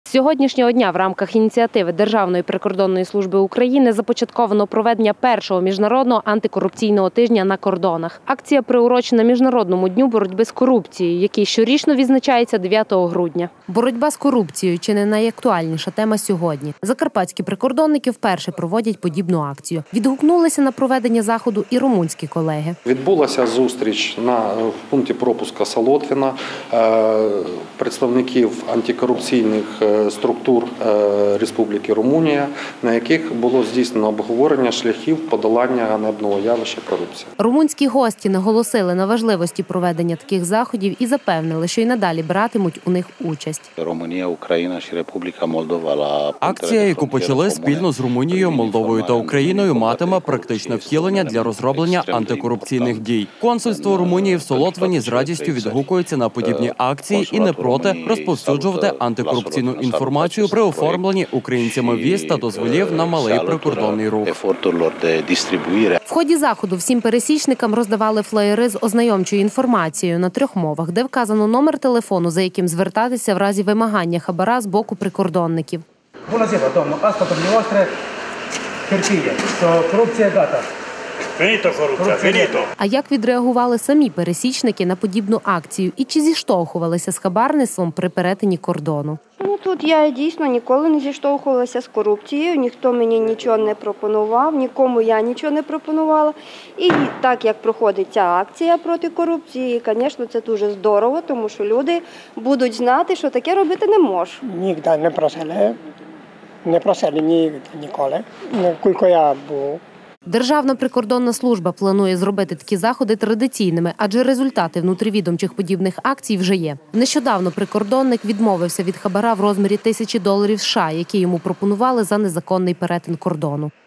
З сьогоднішнього дня в рамках ініціативи Державної прикордонної служби України започатковано проведення першого міжнародного антикорупційного тижня на кордонах. Акція приурочена Міжнародному дню боротьби з корупцією, який щорічно відзначається 9 грудня. Боротьба з корупцією – чи не найактуальніша тема сьогодні. Закарпатські прикордонники вперше проводять подібну акцію. Відгукнулися на проведення заходу і румунські колеги. Відбулася зустріч на пункті пропуска Солотвіна представників антикорупційних структур Республіки Румунія, на яких було здійснено обговорення шляхів подолання ганебного явища корупції. Румунські гості наголосили на важливості проведення таких заходів і запевнили, що й надалі братимуть у них участь. Румунія, Україна і Республіка Молдова. Акція, яку почали спільно з Румунією, Молдовою та Україною, матиме практичне втілення для розроблення антикорупційних дій. Консульство Румунії в Солотвині з радістю відгукується на подібні акції і не проти розповсюджувати антикорупційну інформацію при оформленні українцями віз та дозволів на малий прикордонний рух. В ході заходу всім пересічникам роздавали флаєри з ознайомчою інформацією на 3 мовах, де вказано номер телефону, за яким звертатися в разі вимагання хабара з боку прикордонників. Buonasera, domnul. Asta dumneavoastră hârtie. Corupție gata. Finito corruzione, finito. А як відреагували самі пересічники на подібну акцію і чи зіштовхувалися з хабарництвом при перетині кордону? Тут я дійсно ніколи не зіштовхувалася з корупцією, ніхто мені нічого не пропонував, нікому я нічого не пропонувала. І так як проходить ця акція проти корупції, звісно, це дуже здорово, тому що люди будуть знати, що таке робити не можна. Ніколи не просили ніколи, кілько я був. Державна прикордонна служба планує зробити такі заходи традиційними, адже результати внутрівідомчих подібних акцій вже є. Нещодавно прикордонник відмовився від хабара в розмірі $1000 США, які йому пропонували за незаконний перетин кордону.